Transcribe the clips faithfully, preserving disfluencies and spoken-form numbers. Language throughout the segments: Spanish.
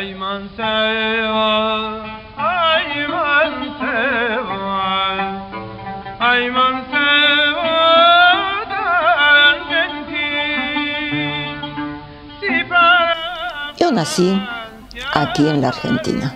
Ayman Seva, Ayman Seva, Ayman Seva de Argentina. Si para... Yo nací aquí en la Argentina.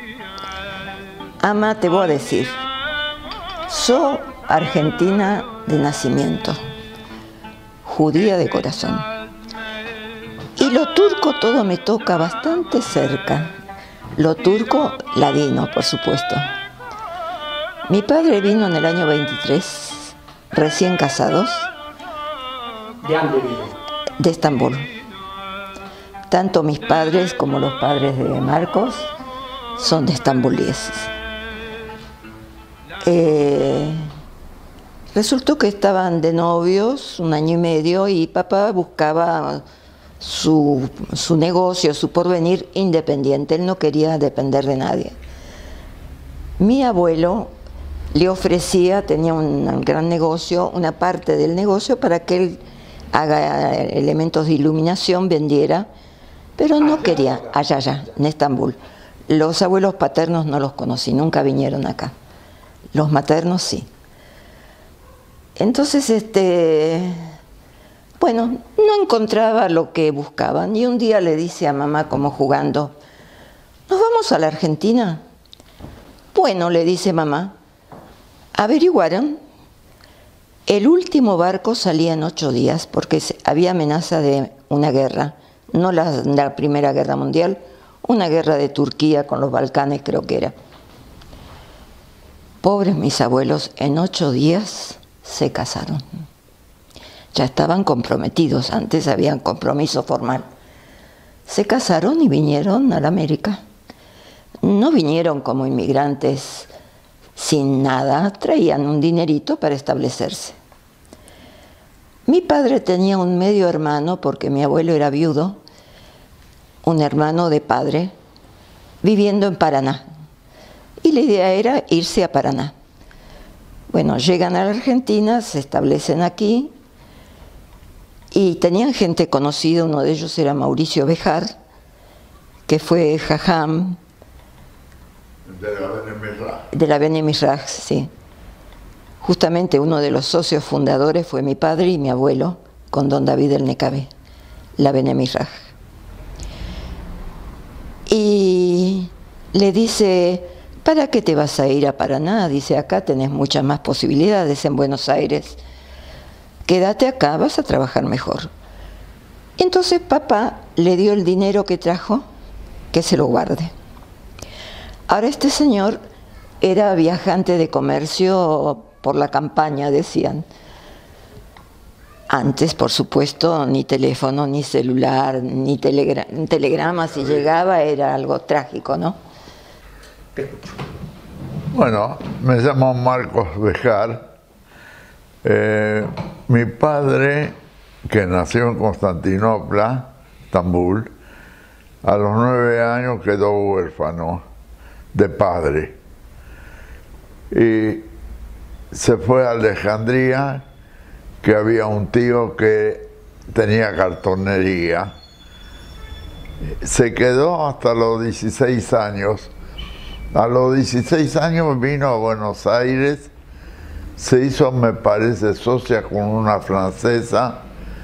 Ama, te voy a decir, soy argentina de nacimiento, judía de corazón. Y lo turco todo me toca bastante cerca. Lo turco ladino, por supuesto. Mi padre vino en el año veintitrés, recién casados. ¿De dónde vino? De Estambul. Tanto mis padres como los padres de Marcos son de estambulíes. Eh, resultó que estaban de novios un año y medio y papá buscaba su, su negocio, su porvenir independiente. Él no quería depender de nadie. Mi abuelo le ofrecía, tenía un gran negocio, una parte del negocio para que él haga elementos de iluminación, vendiera, pero no quería, allá, allá, en Estambul. Los abuelos paternos no los conocí, nunca vinieron acá. Los maternos sí. Entonces, este, bueno, no encontraba lo que buscaban. Y un día le dice a mamá, como jugando, ¿nos vamos a la Argentina? Bueno, le dice mamá, averiguaron. El último barco salía en ocho días porque había amenaza de una guerra, no la, la Primera Guerra Mundial, una guerra de Turquía con los Balcanes, creo que era. Pobres mis abuelos, en ocho días se casaron. Ya estaban comprometidos, antes habían compromiso formal. Se casaron y vinieron a la América. No vinieron como inmigrantes sin nada, traían un dinerito para establecerse. Mi padre tenía un medio hermano, porque mi abuelo era viudo, un hermano de padre, viviendo en Paraná. Y la idea era irse a Paraná. Bueno, llegan a la Argentina, se establecen aquí, y tenían gente conocida, uno de ellos era Mauricio Bejar, que fue jajam, de la Bene Misrach. De la Bene Misrach, sí. Justamente uno de los socios fundadores fue mi padre y mi abuelo, con don David el Necabé, la Bene Misrach. Y le dice, ¿para qué te vas a ir a Paraná? Dice, acá tenés muchas más posibilidades en Buenos Aires. Quédate acá, vas a trabajar mejor. Entonces papá le dio el dinero que trajo, que se lo guarde. Ahora este señor era viajante de comercio por la campaña, decían. Antes, por supuesto, ni teléfono, ni celular, ni telegra telegrama, si llegaba era algo trágico, ¿no? Bueno, me llamo Marcos Bejar. Eh, mi padre, que nació en Constantinopla, Estambul, a los nueve años quedó huérfano de padre. Y se fue a Alejandría, que había un tío que tenía cartonería. Se quedó hasta los dieciséis años. A los dieciséis años vino a Buenos Aires, se hizo, me parece, socia con una francesa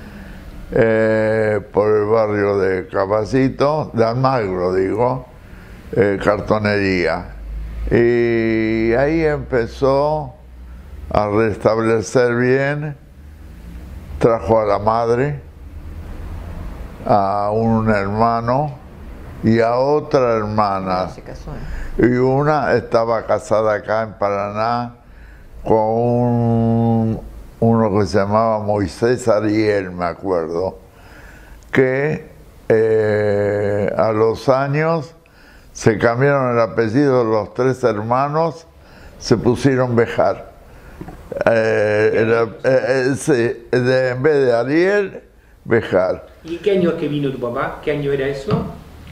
eh, por el barrio de Caballito, de Almagro, digo, eh, cartonería. Y ahí empezó a restablecer bien, trajo a la madre, a un hermano y a otra hermana. Se casó. Y una estaba casada acá en Paraná con un, uno que se llamaba Moisés Ariel, me acuerdo, que eh, a los años se cambiaron el apellido de los tres hermanos, se pusieron Bejar. Eh, era, eh, sí, de, en vez de Ariel, Bejar. ¿Y qué año que vino tu papá? ¿Qué año era eso?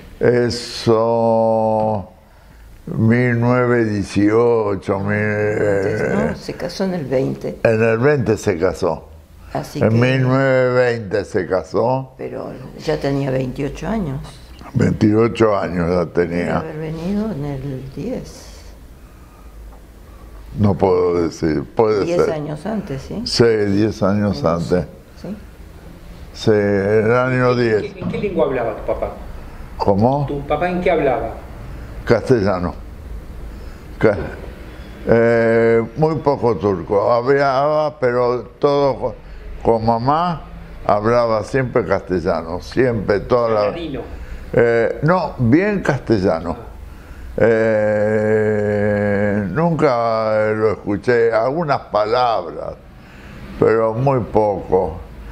Eso, mil novecientos dieciocho. Mil, No, se casó en el veinte. En el veinte se casó. Así en que, mil novecientos veinte se casó. pero ya tenía veintiocho años. veintiocho años ya Debe tenía. haber venido en el diez. No puedo decir, puede diez ser. años antes, ¿sí? Sí, diez años antes. ¿Sí? Sí, el año ¿En diez. qué, en qué lengua hablaba tu papá? ¿Cómo? ¿Tu papá en qué hablaba? Castellano. Ca- eh, muy poco turco. Hablaba, pero todo con, con mamá hablaba siempre castellano. Siempre, toda la... Ladino. Eh, no, bien castellano. Eh, nunca lo escuché, algunas palabras, pero muy poco.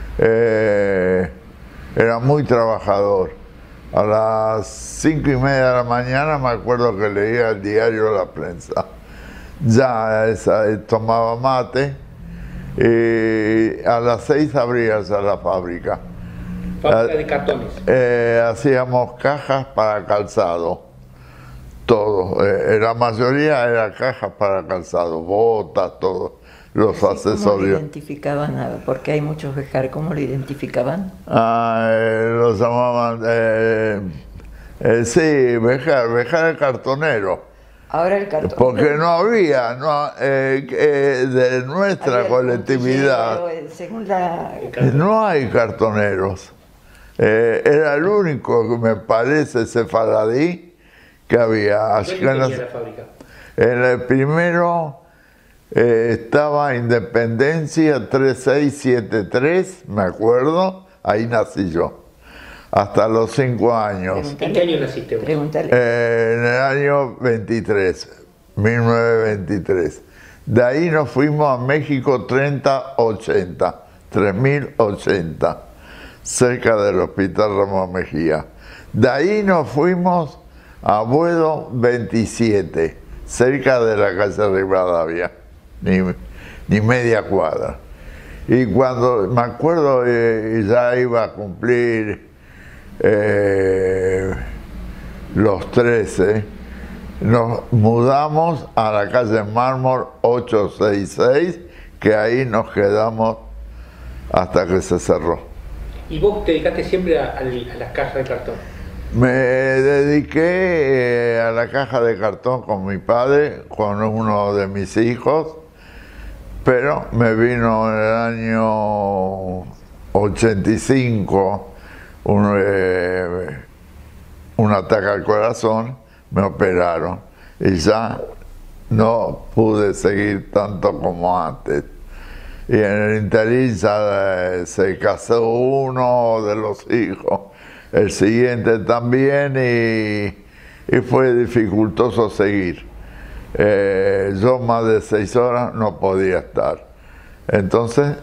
Eh, era muy trabajador. A las cinco y media de la mañana me acuerdo que leía el diario La Prensa. Ya esa, tomaba mate y a las seis abría ya la fábrica. Fábrica de cartones. Eh, hacíamos cajas para calzado, todo. Eh, la mayoría era cajas para calzado, botas, todo, los ¿Cómo lo accesorios. identificaban? A- Porque hay muchos Bejar, ¿cómo lo identificaban? Ah, eh, los llamaban, eh, eh, sí, Bejar, Bejar el cartonero. Ahora el cartón. Porque no había, no, eh, eh, de nuestra Había colectividad, puntillero, eh, según la... no hay cartoneros. Eh, era el único que me parece sefaradí que había. Así que ¿Dónde no- tenía la fábrica? en el primero eh, estaba Independencia tres seis siete tres, me acuerdo, ahí nací yo, hasta los cinco años, ¿En qué año naciste vos? Pregúntale. eh, en el año veintitrés, mil novecientos veintitrés. De ahí nos fuimos a México treinta ochenta, tres mil ochenta, cerca del Hospital Ramón Mejía. De ahí nos fuimos a Buedo veintisiete, cerca de la calle Rivadavia, ni, ni media cuadra. Y cuando me acuerdo, eh, ya iba a cumplir eh, los trece, nos mudamos a la calle Mármol ochocientos sesenta y seis, que ahí nos quedamos hasta que se cerró. ¿Y vos te dedicaste siempre a, a las cajas de cartón? Me dediqué eh, a la caja de cartón con mi padre, con uno de mis hijos, pero me vino en el año ochenta y cinco un, eh, un ataque al corazón, me operaron y ya no pude seguir tanto como antes. Y en el interín ya eh, se casó uno de los hijos, el siguiente también, y, y fue dificultoso seguir. Eh, yo más de seis horas no podía estar. Entonces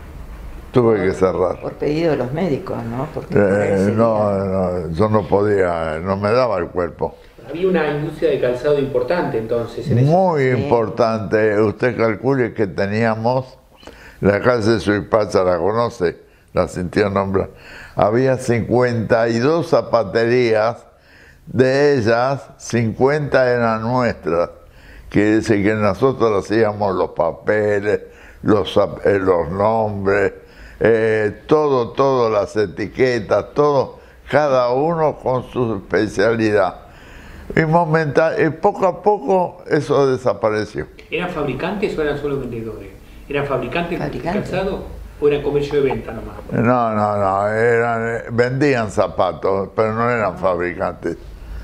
tuve que cerrar. Por pedido de los médicos, ¿no? Porque por ahí Eh, sería- no, no, yo no podía, no me daba el cuerpo. Había una industria de calzado importante entonces en ese- Muy importante. Usted calcule que teníamos la calle Suipacha, la conoce, la sintió nombrar. Había cincuenta y dos zapaterías, de ellas cincuenta eran nuestras. Quiere decir que nosotros hacíamos los papeles, los, zap- eh, los nombres, eh, todo, todo, las etiquetas, todo, cada uno con su especialidad. Y, momenta- y poco a poco eso desapareció. ¿Eran fabricantes o eran solo vendedores? ¿Eran fabricantes de Fabricantes. calzado o era comercio de venta nomás? No, no, no, eran, vendían zapatos, pero no eran fabricantes.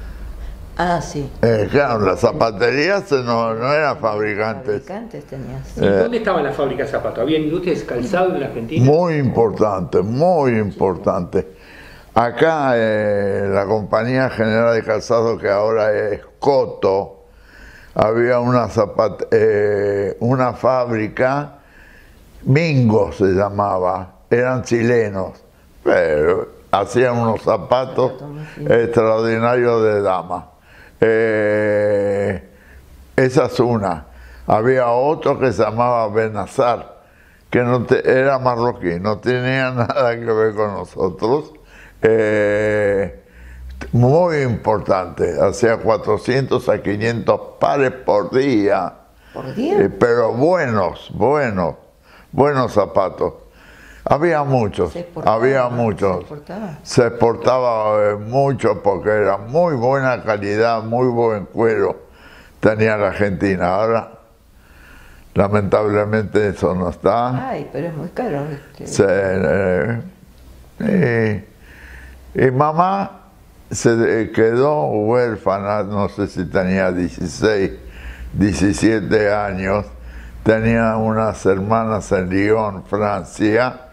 Ah, sí. Eh, claro, las zapaterías no, no eran fabricantes. Fabricantes tenías. ¿Y dónde estaba la fábrica de zapatos? ¿Había industrias de calzado en la Argentina? Muy importante, muy importante. Acá eh, la Compañía General de Calzado, que ahora es Coto, había una, zapat eh, una fábrica, Mingo se llamaba, eran chilenos, pero hacían unos zapatos extraordinarios de dama. Eh, esa es una. Había otro que se llamaba Benazar, que no te, era marroquí, no tenía nada que ver con nosotros. Eh, muy importante, hacía cuatrocientos a quinientos pares por día, ¿Por día? eh, pero buenos, buenos, buenos zapatos. Había muchos, Se exportaba, había ¿se muchos. exportaba? Se exportaba eh, mucho porque era muy buena calidad, muy buen cuero tenía la Argentina. Ahora, lamentablemente, eso no está. Ay, pero es muy caro. Este... Se, eh, y, y mamá se quedó huérfana, no sé si tenía dieciséis, diecisiete años. Tenía unas hermanas en Lyon, Francia,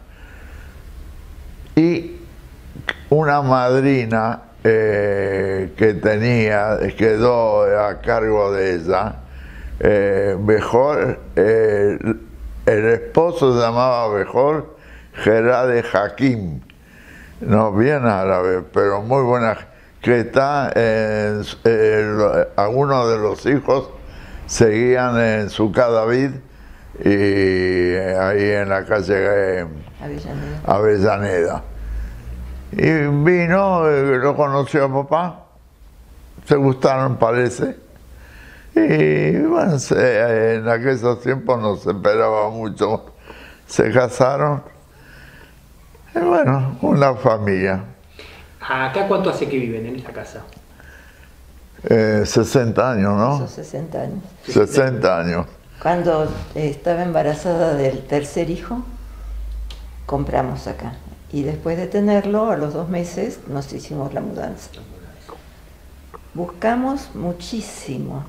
y una madrina eh, que tenía, quedó a cargo de ella. Eh, Bejol, eh, el esposo se llamaba Bejol Gerade Hakim, no bien árabe, pero muy buena, que está en, en, algunos de los hijos seguían en su David y ahí en la calle eh, Avellaneda. Avellaneda. Y vino, eh, lo conoció a papá, se gustaron parece, y bueno, se, en aquellos tiempos no se esperaba mucho, se casaron, y bueno, una familia. ¿Acá cuánto hace que viven en esta casa? Eh, sesenta años, ¿no? Esos sesenta años. sesenta años. Cuando eh, estaba embarazada del tercer hijo, compramos acá. Y después de tenerlo, a los dos meses, nos hicimos la mudanza. Buscamos muchísimo.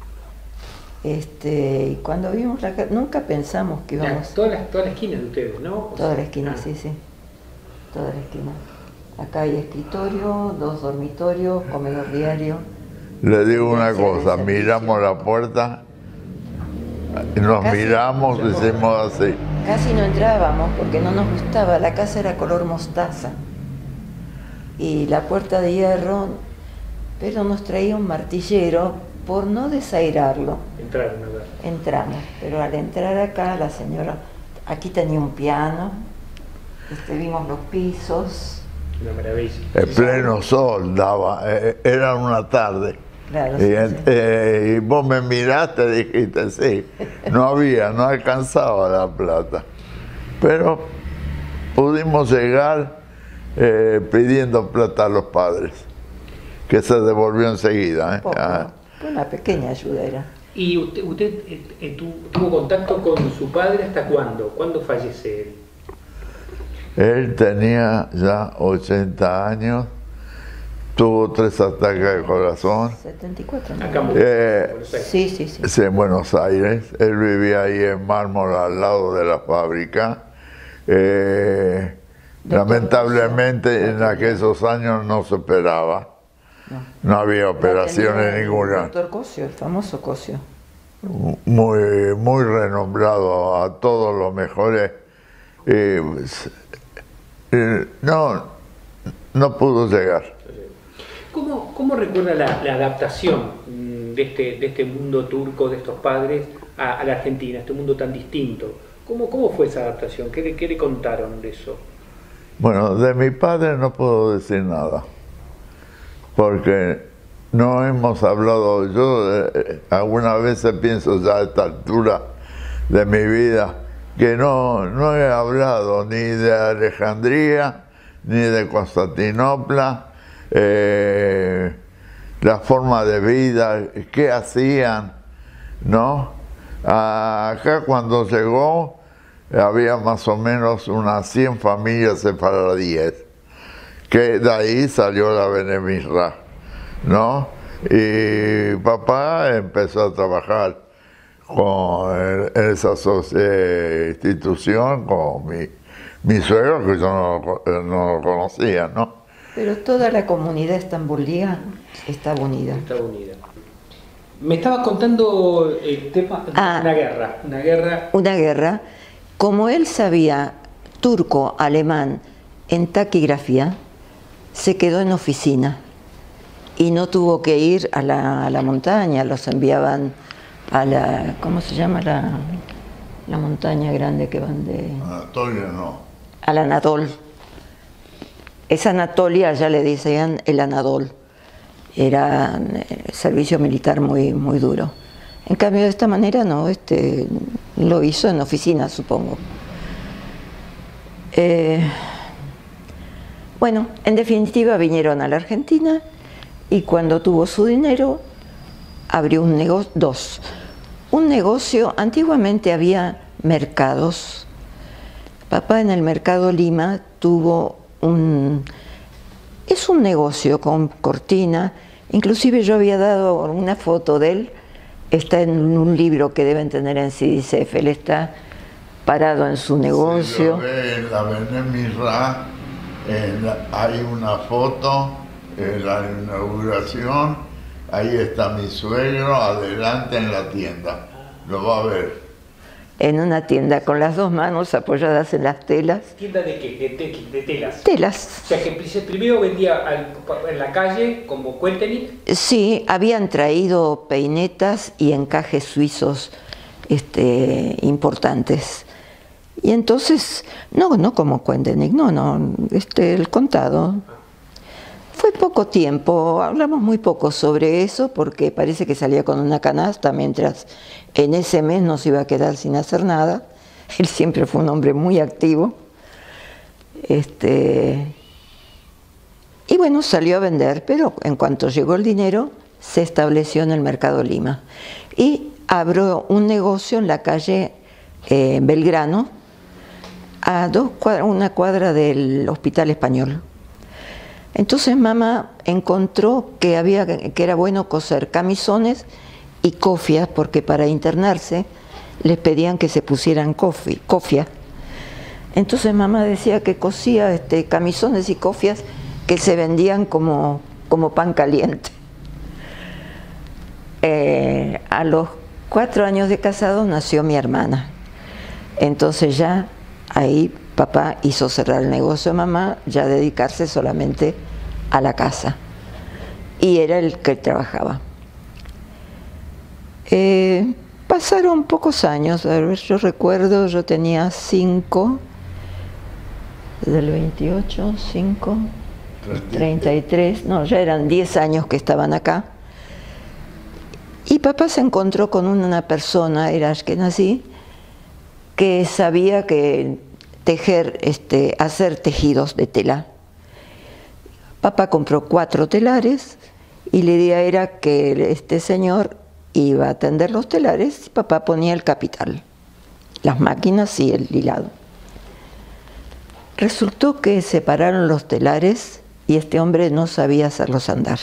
Este, y cuando vimos la casa, nunca pensamos que íbamos... Toda la, toda la esquina de ustedes, ¿no? O Toda sea, la esquina, ah. sí, sí. Toda la esquina. Acá hay escritorio, dos dormitorios, comedor diario. Le digo una Residencia de cosa, servicio. miramos la puerta, nos Casi- miramos, decimos así. Casi no entrábamos porque no nos gustaba, la casa era color mostaza y la puerta de hierro, pero nos traía un martillero por no desairarlo. Entraron a ver. Entramos, pero al entrar acá la señora, aquí tenía un piano, este, vimos los pisos, Una maravilla. El pleno sol daba, eh, era una tarde. claro, Y, sí, en- sí. eh, y vos me miraste y dijiste, sí, no había, no alcanzaba la plata. Pero pudimos llegar eh, pidiendo plata a los padres, que se devolvió enseguida. ¿eh? Poco, Ah, una pequeña ayuda era. ¿Y usted, usted eh, eh, tu- tuvo contacto con su padre hasta cuándo? ¿Cuándo fallece él? Él tenía ya ochenta años, tuvo tres ataques de corazón. setenta y cuatro, ¿no? Acá en Eh, Buenos Aires. Sí, sí, sí. Sí, en Buenos Aires. Él vivía ahí en Mármol, al lado de la fábrica. Eh, Doctor lamentablemente Cosio. en aquellos años no se operaba. No. No había La operaciones tenía el ninguna. doctor Cosio, el famoso Cosio. Muy, muy renombrado, a todos los mejores. Eh, pues, eh, no, no pudo llegar. ¿Cómo, cómo recuerda la, la adaptación mm, de este, de este mundo turco, de estos padres, a, a la Argentina, este mundo tan distinto? ¿Cómo, cómo fue esa adaptación? ¿Qué le, qué le contaron de eso? Bueno, de mi padre no puedo decir nada, porque no hemos hablado, yo eh, algunas veces pienso ya a esta altura de mi vida, que no, no he hablado ni de Alejandría, ni de Constantinopla, eh, la forma de vida, qué hacían, ¿no? Acá cuando llegó había más o menos unas cien familias sefaradíes, que de ahí salió la Benemisra, ¿no? Y papá empezó a trabajar con en esa eh, institución con mi, mi suegro, que yo no, no lo conocía, ¿no? Pero toda la comunidad estambulía estaba unida. Está unida. Me estaba contando el tema de Ah. una guerra. Una guerra. Una guerra, como él sabía turco, alemán, en taquigrafía, se quedó en oficina y no tuvo que ir a la, a la montaña, los enviaban a la, ¿cómo se llama la, la montaña grande que van de...? Anatolia no. Al Anadol. Es Anatolia, allá le decían el Anadol. Era eh, servicio militar muy, muy duro. En cambio, de esta manera no, este, lo hizo en oficina, supongo. Eh, bueno, en definitiva vinieron a la Argentina y cuando tuvo su dinero abrió un negocio, dos. Un negocio, antiguamente había mercados. Papá en el Mercado Lima tuvo un... Es un negocio con cortina, inclusive yo había dado una foto de él, está en un libro que deben tener en C D C F, él está parado en su negocio. Si lo ve en la Benemirra, en la- hay una foto en la inauguración, ahí está mi suegro adelante en la tienda, lo va a ver. En una tienda con las dos manos apoyadas en las telas. ¿Tienda de qué? De, te- de telas. Telas. O sea que pri- primero vendía al- en la calle como Cuéntenic. Sí, habían traído peinetas y encajes suizos este, importantes. Y entonces, no, no como Cuéntenic, no, no, este, el contado. Fue poco tiempo, hablamos muy poco sobre eso porque parece que salía con una canasta mientras en ese mes no se iba a quedar sin hacer nada. Él siempre fue un hombre muy activo. Este, y bueno, salió a vender, pero en cuanto llegó el dinero, se estableció en el Mercado Lima. Y abrió un negocio en la calle eh, Belgrano, a dos cuadras, una cuadra del Hospital Español. Entonces mamá encontró que, había, que era bueno coser camisones y cofias, porque para internarse les pedían que se pusieran cofi, cofia. Entonces mamá decía que cosía este, camisones y cofias que se vendían como, como pan caliente. Eh, a los cuatro años de casado nació mi hermana. Entonces ya ahí papá hizo cerrar el negocio de mamá, ya dedicarse solamente a la casa. Y era el que trabajaba. Eh, pasaron pocos años, a ver, yo recuerdo, yo tenía cinco, del veintiocho, cinco, treinta y tres, no, ya eran diez años que estaban acá. Y papá se encontró con una persona, era ashkenazí, que sabía que tejer, este, hacer tejidos de tela. Papá compró cuatro telares y la idea era que este señor iba a atender los telares y papá ponía el capital, las máquinas y el hilado. Resultó que separaron los telares y este hombre no sabía hacerlos andar.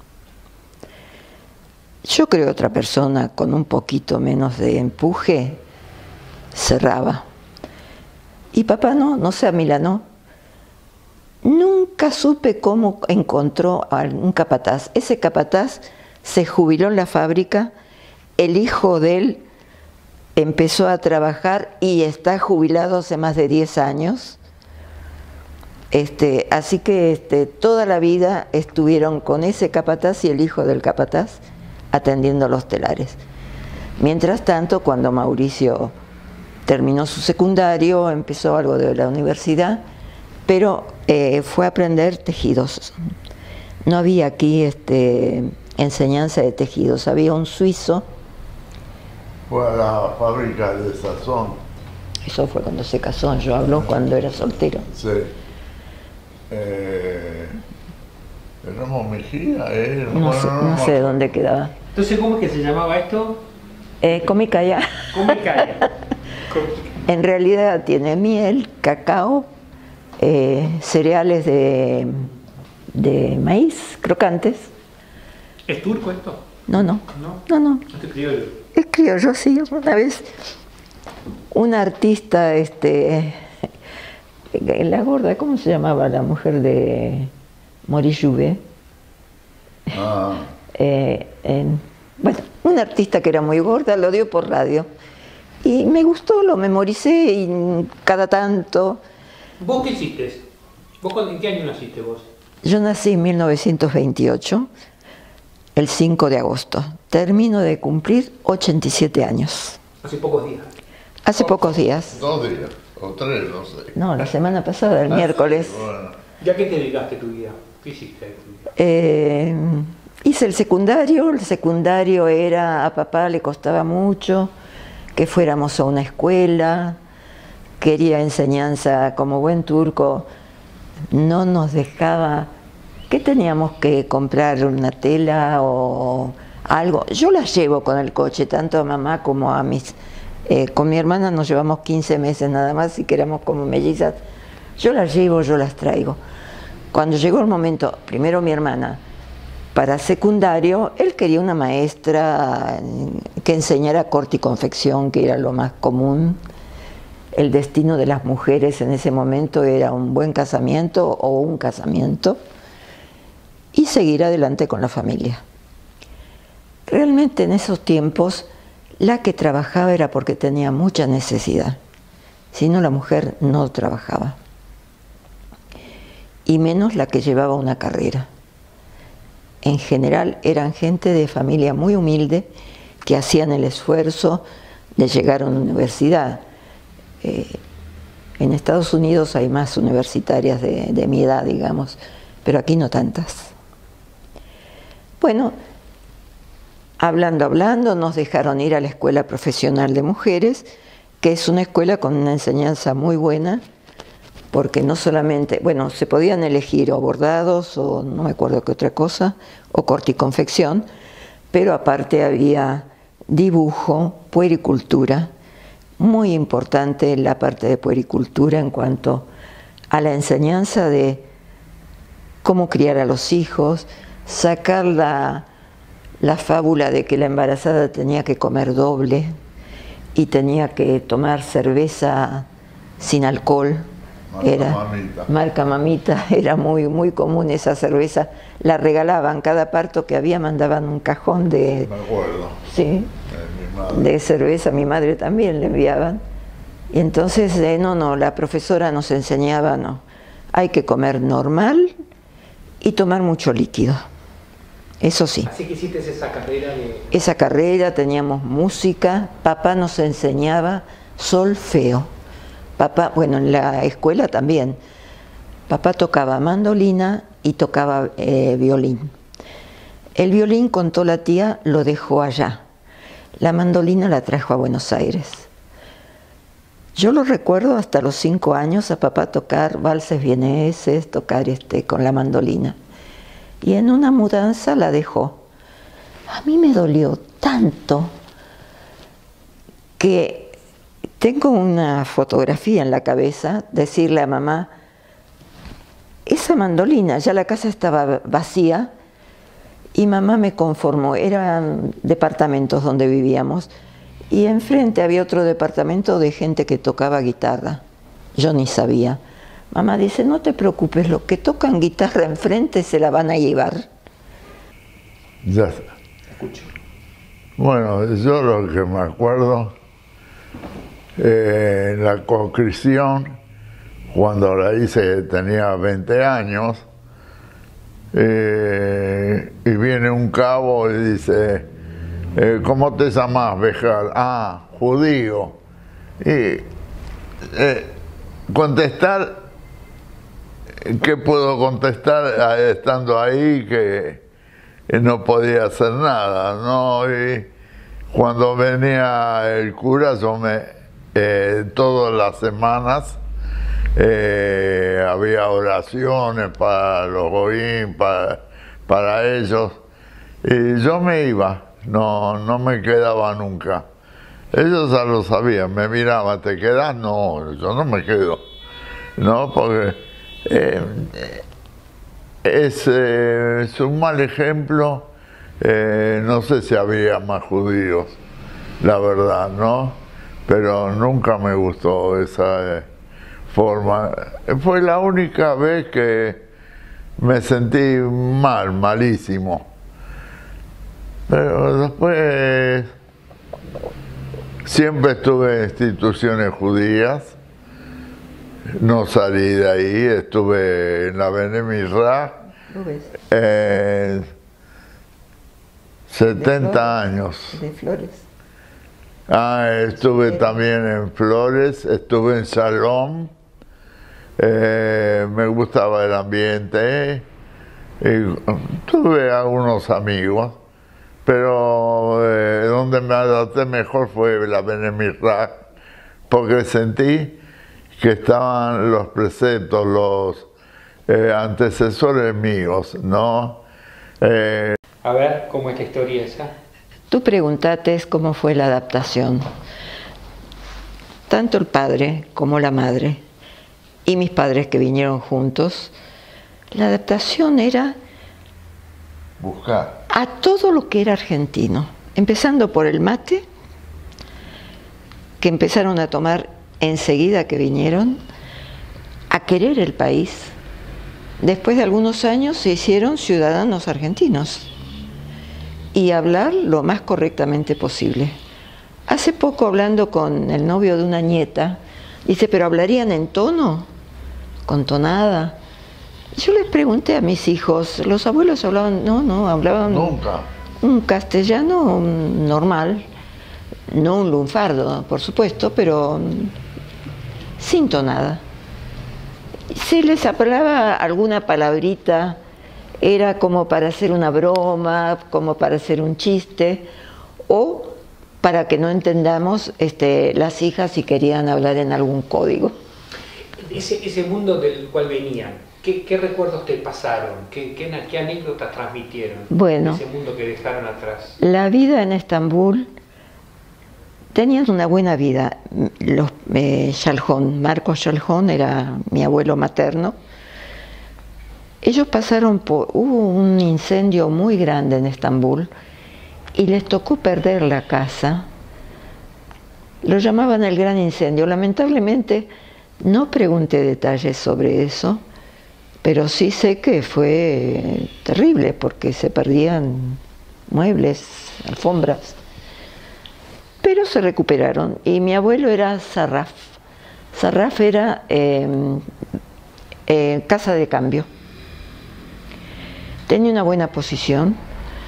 Yo creo que otra persona con un poquito menos de empuje cerraba. Y papá no, no se amilanó. Nunca supe cómo encontró a un capataz. Ese capataz se jubiló en la fábrica, el hijo de él empezó a trabajar y está jubilado hace más de diez años. Este, así que este, toda la vida estuvieron con ese capataz y el hijo del capataz atendiendo los telares. Mientras tanto, cuando Mauricio terminó su secundario, empezó algo de la universidad, pero eh, fue a aprender tejidos. No había aquí este, enseñanza de tejidos, había un suizo. Fue a la fábrica de Sazón. Eso fue cuando se casó, yo hablo cuando era soltero. Sí. Eh, Ramos Mejía, eh, No, bueno, sé, no, no no, sé de dónde quedaba. Entonces, ¿cómo es que se llamaba esto? Eh, Comicaya. Comicaya. En realidad tiene miel, cacao, eh, cereales de, de maíz, crocantes. ¿Es turco esto? No, no, No. no, no. Este criollo. Es criollo, sí. Una vez una artista, este, la gorda, ¿cómo se llamaba la mujer de Maurice Jouvet? Ah, Eh, en- bueno, una artista que era muy gorda, lo dio por radio. Y me gustó, lo memoricé y cada tanto. ¿Vos qué hiciste? ¿Vos cuándo- en qué año naciste vos? Yo nací en mil novecientos veintiocho, el cinco de agosto. Termino de cumplir ochenta y siete años. Hace pocos días. Hace pocos días. dos días, o tres, no sé. No, la semana pasada, el miércoles. Bueno, ¿Ya qué te dedicaste tu vida? ¿Qué hiciste de tu vida? Eh, hice el secundario. El secundario era, a papá le costaba mucho que fuéramos a una escuela, quería enseñanza, como buen turco, no nos dejaba. ¿Qué teníamos que comprar? ¿Una tela o algo? Yo las llevo con el coche, tanto a mamá como a mis... Eh, con mi hermana nos llevamos quince meses nada más y que éramos como mellizas. Yo las llevo, yo las traigo. Cuando llegó el momento, primero mi hermana, para secundario, él quería una maestra que enseñara corte y confección, que era lo más común. El destino de las mujeres en ese momento era un buen casamiento o un casamiento y seguir adelante con la familia. Realmente en esos tiempos la que trabajaba era porque tenía mucha necesidad, si no la mujer no trabajaba, y menos la que llevaba una carrera. En general eran gente de familia muy humilde que hacían el esfuerzo de llegar a una universidad. Eh, en Estados Unidos hay más universitarias de, de mi edad, digamos, pero aquí no tantas. Bueno, hablando, hablando, nos dejaron ir a la Escuela Profesional de Mujeres, que es una escuela con una enseñanza muy buena, porque no solamente, bueno, se podían elegir o bordados o no me acuerdo qué otra cosa, o corte y confección, pero aparte había dibujo, puericultura, muy importante la parte de puericultura en cuanto a la enseñanza de cómo criar a los hijos, sacar la, la fábula de que la embarazada tenía que comer doble y tenía que tomar cerveza sin alcohol. Marca era mamita. Marca mamita, era muy, muy común esa cerveza, la regalaban, cada parto que había mandaban un cajón de, Me acuerdo. sí, De mi madre. de cerveza, a mi madre también le enviaban. Y entonces, eh, no, no, la profesora nos enseñaba, no, hay que comer normal y tomar mucho líquido, eso sí. Así que hiciste esa carrera de... Esa carrera, teníamos música, papá nos enseñaba solfeo. Papá, bueno, en la escuela también. Papá tocaba mandolina y tocaba eh, violín. El violín, contó la tía, lo dejó allá. La mandolina la trajo a Buenos Aires. Yo lo recuerdo hasta los cinco años a papá tocar valses vieneses, tocar este, con la mandolina. Y en una mudanza la dejó. A mí me dolió tanto que tengo una fotografía en la cabeza, decirle a mamá, esa mandolina, ya la casa estaba vacía y mamá me conformó, eran departamentos donde vivíamos y enfrente había otro departamento de gente que tocaba guitarra, yo ni sabía. Mamá dice, no te preocupes, los que tocan guitarra enfrente se la van a llevar. Ya está. Escucho. Bueno, yo lo que me acuerdo, eh, en la conscripción, cuando la hice tenía veinte años, eh, y viene un cabo y dice, eh, ¿cómo te llamas, Bejar? Ah, judío. Y eh, contestar, ¿qué puedo contestar estando ahí que no podía hacer nada, ¿no? Y cuando venía el cura, yo me, eh, todas las semanas eh, había oraciones para los goín, para, para ellos, y yo me iba, no, no me quedaba nunca. Ellos ya lo sabían, me miraban, ¿te quedas? No, yo no me quedo, ¿no? Porque eh, es, eh, es un mal ejemplo. Eh, no sé si había más judíos, la verdad, ¿no? Pero nunca me gustó esa eh, forma. Fue la única vez que me sentí mal, malísimo. Pero después siempre estuve en instituciones judías, no salí de ahí, estuve en la Bene Misrach, eh, setenta años. De Flores. Ah, estuve también en Flores, estuve en Shalom, eh, me gustaba el ambiente, y tuve algunos amigos, pero eh, donde me adapté mejor fue la Bene Misrach, porque sentí que estaban los preceptos, los eh, antecesores míos, ¿no? Eh, A ver, ¿cómo es la historia esa? Tú preguntaste cómo fue la adaptación. Tanto el padre como la madre y mis padres que vinieron juntos, la adaptación era buscar. a todo lo que era argentino, empezando por el mate, que empezaron a tomar enseguida que vinieron, a querer el país. Después de algunos años se hicieron ciudadanos argentinos y hablar lo más correctamente posible. Hace poco, hablando con el novio de una nieta, dice, ¿pero hablarían en tono? ¿Con tonada? Yo les pregunté a mis hijos, los abuelos hablaban, no, no, hablaban Nunca. un castellano normal, no un lunfardo, por supuesto, pero sin tonada. Si les hablaba alguna palabrita, era como para hacer una broma, como para hacer un chiste, o para que no entendamos este, las hijas si querían hablar en algún código. Ese, ese mundo del cual venían, ¿qué, qué recuerdos te pasaron? ¿Qué, qué, qué anécdotas transmitieron? Bueno, ese mundo que dejaron atrás. La vida en Estambul, tenían una buena vida. Los eh, Shalhón, Marcos Shalhón era mi abuelo materno. Ellos pasaron por, hubo un incendio muy grande en Estambul y les tocó perder la casa. Lo llamaban el gran incendio. Lamentablemente no pregunté detalles sobre eso, pero sí sé que fue terrible porque se perdían muebles, alfombras. Pero se recuperaron y mi abuelo era Sarraf. Sarraf era eh, eh, casa de cambio. Tenía una buena posición.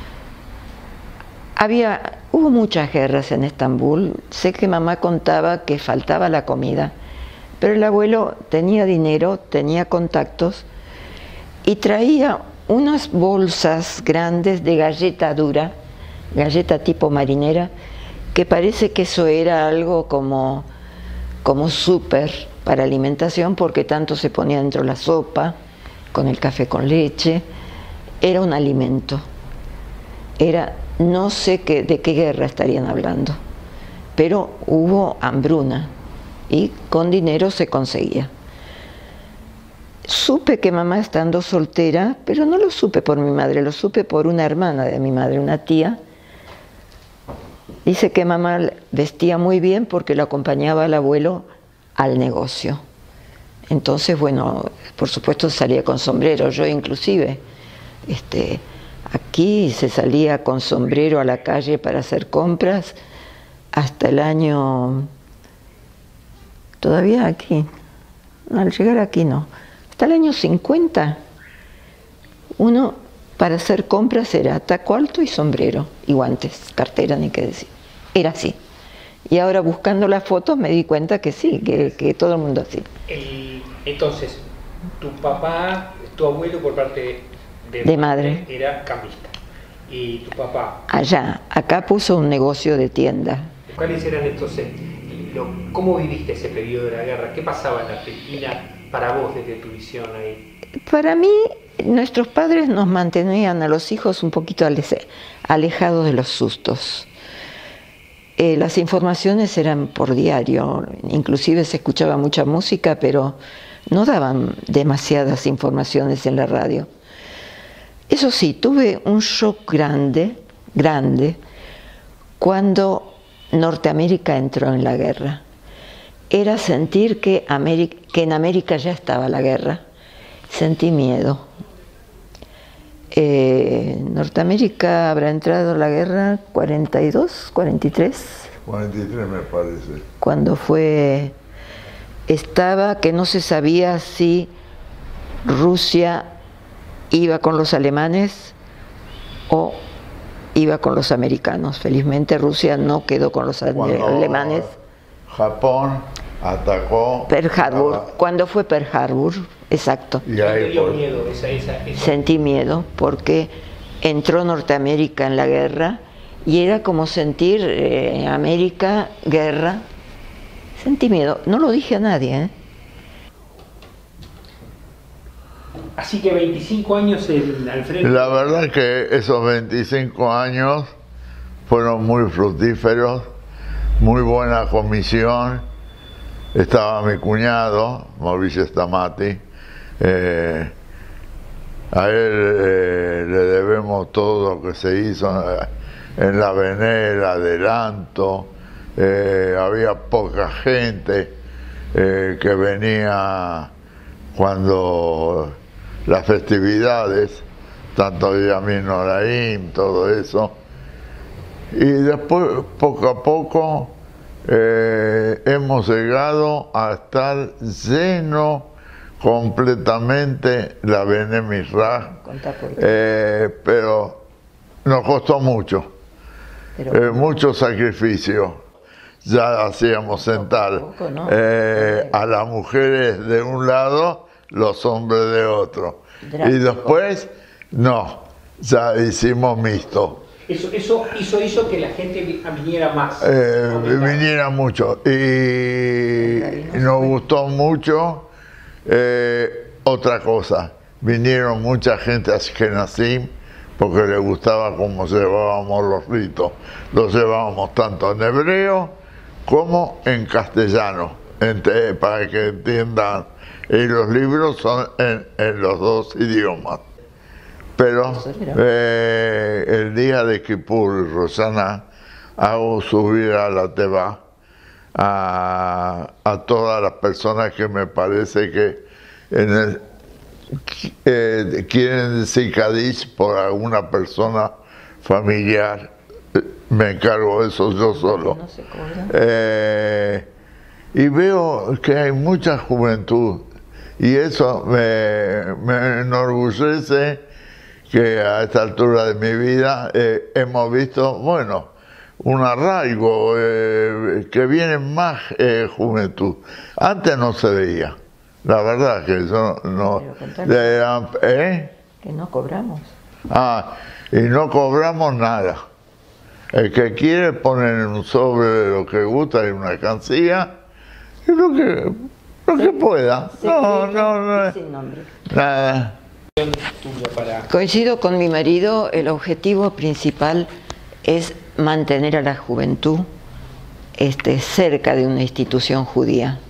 Había, hubo muchas guerras en Estambul. Sé que mamá contaba que faltaba la comida, pero el abuelo tenía dinero, tenía contactos y traía unas bolsas grandes de galleta dura, galleta tipo marinera, que parece que eso era algo como, como súper para alimentación, porque tanto se ponía dentro la sopa, con el café con leche. Era un alimento. Era, no sé qué, de qué guerra estarían hablando, pero hubo hambruna y con dinero se conseguía. Supe que mamá, estando soltera, pero no lo supe por mi madre, lo supe por una hermana de mi madre, una tía. Dice que mamá vestía muy bien porque lo acompañaba al abuelo al negocio. Entonces, bueno, por supuesto salía con sombrero, yo inclusive. Este, aquí se salía con sombrero a la calle para hacer compras hasta el año, todavía aquí, al llegar aquí no, hasta el año cincuenta, uno para hacer compras era taco alto y sombrero, y guantes, cartera ni qué decir, era así. Y ahora buscando las fotos me di cuenta que sí, que, que todo el mundo así. El, entonces, tu papá, tu abuelo por parte de, de madre era cambista, y tu papá allá, acá puso un negocio de tienda. ¿Cuáles eran estos, lo, cómo viviste ese periodo de la guerra? ¿Qué pasaba en Argentina para vos desde tu visión ahí? Para mí, nuestros padres nos mantenían a los hijos un poquito alejados de los sustos. Eh, las informaciones eran por diario, inclusive se escuchaba mucha música, pero no daban demasiadas informaciones en la radio. Eso sí, tuve un shock grande, grande, cuando Norteamérica entró en la guerra. Era sentir que, América, que en América ya estaba la guerra. Sentí miedo. Eh, Norteamérica habrá entrado a la guerra cuarenta y dos, cuarenta y tres. cuarenta y tres me parece. Cuando fue, estaba que no se sabía si Rusia iba con los alemanes o iba con los americanos. Felizmente Rusia no quedó con los Cuando alemanes. Japón atacó Pearl Harbor, a... cuando fue Pearl Harbor, exacto. Y ¿Qué te ahí dio por... miedo esa, esa, esa? Sentí miedo porque entró Norteamérica en la guerra y era como sentir eh, América, guerra. Sentí miedo, no lo dije a nadie, ¿eh? Así que veinticinco años en, al frente. La verdad que esos veinticinco años fueron muy fructíferos, muy buena comisión. Estaba mi cuñado, Mauricio Stamati. Eh, a él eh, le debemos todo lo que se hizo en la Vené, el adelanto. Eh, había poca gente eh, que venía cuando las festividades, tanto Yamin Noraim, todo eso. Y después, poco a poco, eh, hemos llegado a estar lleno completamente la Bene Mizrach, eh, pero nos costó mucho, eh, mucho sacrificio. Ya hacíamos sentar poco, ¿no? eh, a las mujeres de un lado, los hombres de otro. Drástico. Y después, no, ya hicimos mixto. Eso, eso hizo, hizo que la gente viniera más. Eh, viniera mucho. Y nos gustó mucho. Eh, otra cosa, vinieron mucha gente a Ashkenazim porque les gustaba cómo llevábamos los ritos. Los llevábamos tanto en hebreo como en castellano, entre, para que entiendan. Y los libros son en, en los dos idiomas. Pero eh, el día de Kippur y Rosh Hashanah hago subir a la Teva a, a todas las personas que me parece que en el, eh, quieren decir Kadish por alguna persona familiar. Me encargo de eso yo solo. No se eh, y veo que hay mucha juventud y eso me, me enorgullece que a esta altura de mi vida eh, hemos visto, bueno, un arraigo, eh, que viene más eh, juventud. Antes no se veía, la verdad que yo no... De, ¿eh? Que no cobramos. Ah, y no cobramos nada. El que quiere poner en un sobre lo que gusta y una cancilla, y lo que, lo que pueda. No, no, no, sin nombre. Nada. Coincido con mi marido, el objetivo principal es mantener a la juventud este, cerca de una institución judía.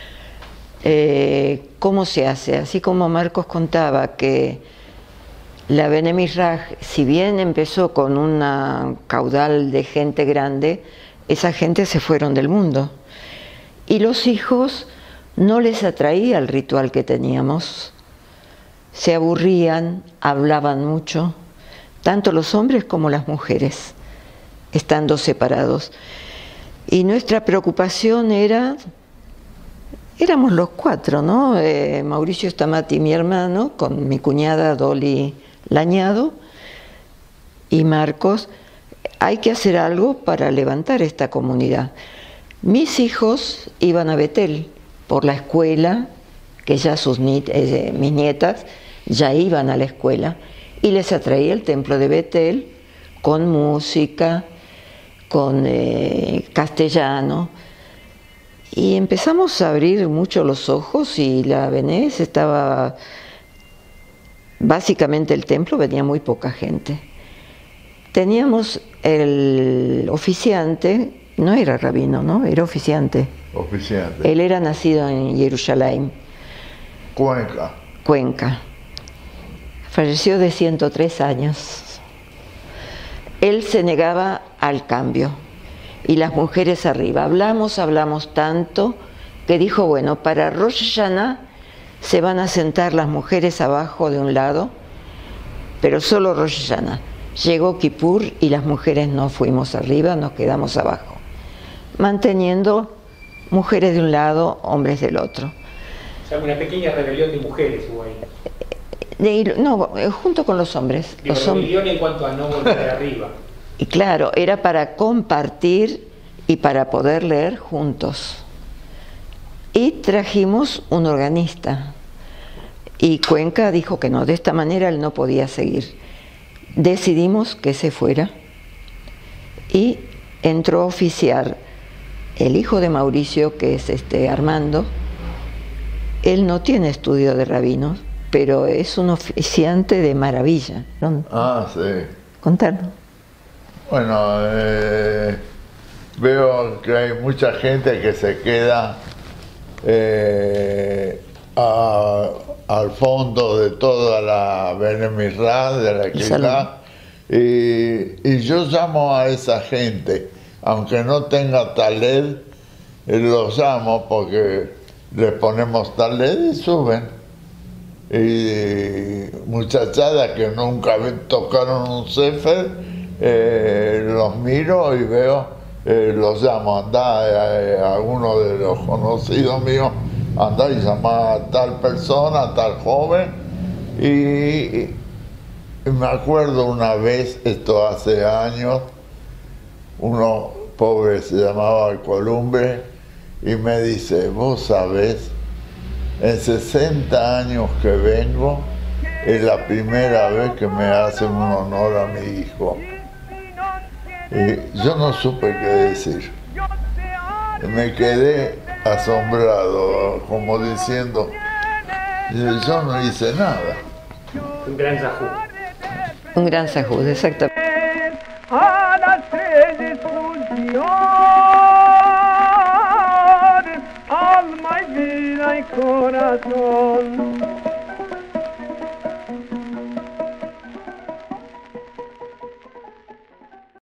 Eh, ¿Cómo se hace? Así como Marcos contaba que la Bene Mizrach, si bien empezó con un caudal de gente grande, esa gente se fueron del mundo. Y los hijos no les atraía el ritual que teníamos. Se aburrían, hablaban mucho, tanto los hombres como las mujeres, estando separados. Y nuestra preocupación era, éramos los cuatro, ¿no? Eh, Mauricio Stamati, mi hermano, con mi cuñada Dolly Lañado y Marcos. Hay que hacer algo para levantar esta comunidad. Mis hijos iban a Betel por la escuela, que ya sus eh, mis nietas ya iban a la escuela, y les atraía el templo de Betel con música, con eh, castellano, y empezamos a abrir mucho los ojos, y la Bené estaba, básicamente el templo venía muy poca gente. Teníamos el oficiante, no era rabino, ¿no? Era oficiante. Oficiante. Él era nacido en Jerusalén. Cuenca. Cuenca. Falleció de ciento tres años. Él se negaba al cambio y las mujeres arriba. Hablamos, hablamos tanto que dijo, bueno, para Rosh Hashanah se van a sentar las mujeres abajo de un lado, pero solo Rosh Hashanah. Llegó Kippur y las mujeres no fuimos arriba, nos quedamos abajo, manteniendo mujeres de un lado, hombres del otro. O sea, una pequeña rebelión de mujeres hubo ahí. De, no, junto con los hombres. Digo, los rebelión en cuanto a no volver de arriba. Y claro, era para compartir y para poder leer juntos. Y trajimos un organista. Y Cuenca dijo que no, de esta manera él no podía seguir. Decidimos que se fuera y entró a oficiar el hijo de Mauricio, que es este Armando. Él no tiene estudio de rabinos, pero es un oficiante de maravilla. ¿No? Ah, sí. Contarlo. Bueno, eh, veo que hay mucha gente que se queda eh, a, al fondo de toda la Benemirá, de la Quilá, y, y yo llamo a esa gente, aunque no tenga taled, los llamo porque les ponemos taled y suben. Y muchachadas que nunca tocaron un sefer, eh, los miro y veo, eh, los llamo, anda, eh, a uno de los conocidos míos, anda y llama a tal persona, a tal joven, y, y me acuerdo una vez, esto hace años, uno pobre se llamaba Columbre, y me dice, vos sabés, en sesenta años que vengo, es la primera vez que me hacen un honor a mi hijo. Y yo no supe qué decir. Me quedé asombrado, como diciendo, yo no hice nada. Un gran zahud. Un gran zahud, exactamente. Alma y vida y corazón.